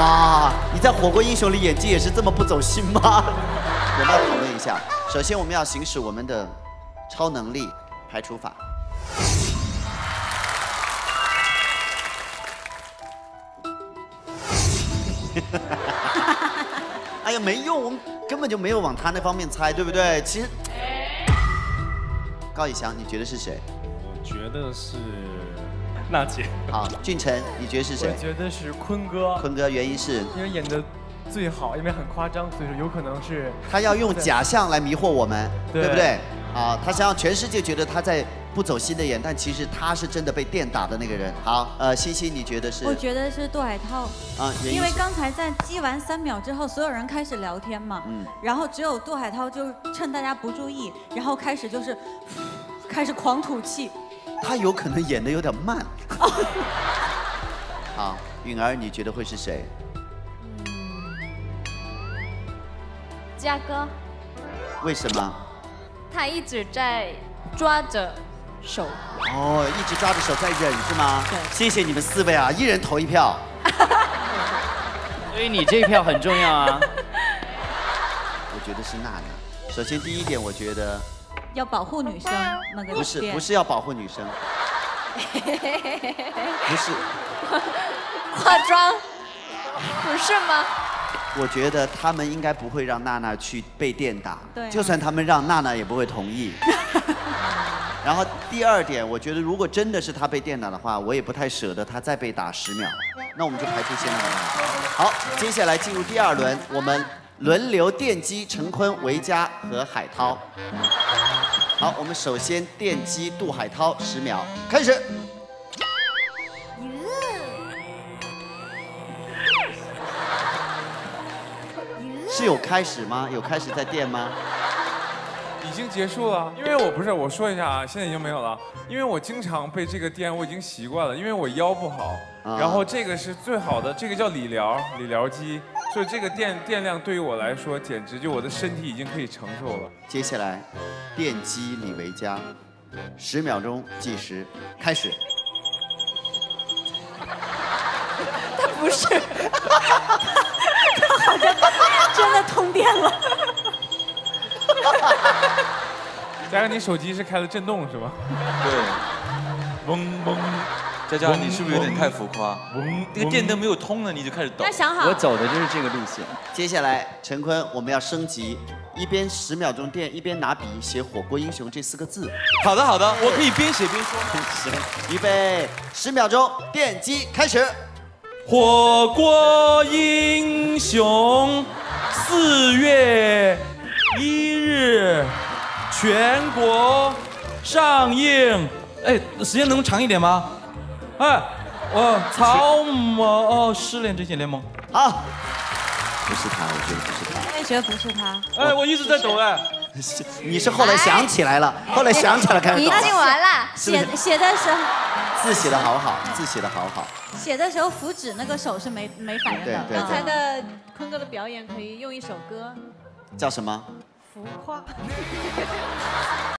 哇，你在《火锅英雄》里演技也是这么不走心吗？我们要讨论一下。首先，我们要行使我们的超能力排除法。哎呀，没用，我们根本就没有往他那方面猜，对不对？其实，高以翔，你觉得是谁？ 我觉得是娜姐。 好，俊辰，你觉得是谁？ 我觉得是坤哥。 坤哥，原因是因为演的最好，因为很夸张，所以说有可能是他要用假象来迷惑我们，对不对？啊，他想让全世界觉得他在不走心的演，但其实他是真的被电打的那个人。好，欣欣，你觉得是？ 我觉得是杜海涛。 啊， 因为刚才在击完3秒之后，所有人开始聊天嘛，然后只有杜海涛就趁大家不注意，然后开始狂吐气。 他有可能演的有点慢。好，允儿，你觉得会是谁？ 嘉哥。 为什么？ 他一直在抓着手。 哦，一直抓着手在忍是吗？对。谢谢你们4位啊，一人投1票。 所以你这一票很重要啊。 我觉得是娜娜。首先第一点，我觉得要保护女生那个。 不是要保护女生。不是。 化妆。不是吗？ 我觉得他们应该不会让娜娜去被电打， 对， 就算他们让娜娜也不会同意。然后第二点，我觉得如果真的是他被电打的话，我也不太舍得他再被打10秒。那我们就排除先了。好，接下来进入第2轮，我们轮流电击陈坤、维嘉和海涛。好，我们首先电击杜海涛10秒，开始。是有开始吗？有开始在电吗？ 已经结束了，因为我说一下啊，现在已经没有了，因为我经常被这个电，我已经习惯了，因为我腰不好，然后这个是最好的，这个叫理疗机，所以这个电量对于我来说，简直就我的身体已经可以承受了。 接下来，电击李维嘉，10秒钟计时，开始。 他不是，他好像真的通电了。 佳佳，你手机是开了震动是吗？ 对，嗡嗡。佳佳，你是不是有点太浮夸？这个电灯没有通了，你就开始抖。 要想好。 我走的就是这个路线。 接下来，陈坤，我们要升级，一边10秒钟电，一边拿笔写“火锅英雄”这4个字。 好的好的，我可以边写边说。 行，预备，10秒钟，电击开始。 火锅英雄4月1日全国上映。哎，时间能长一点吗？哎，曹某失恋这些联盟。 好，不是他，我觉得不是他。 我也觉得不是他。 哎，我一直在抖哎。 你是后来想起来了，后来想起来开始抖。 已经完了。 写的时候。 字写的好好，字写的好好。 写的时候符纸那个手是没反应的。 对。 刚才的坤哥的表演可以用一首歌。 叫什么？ 浮夸。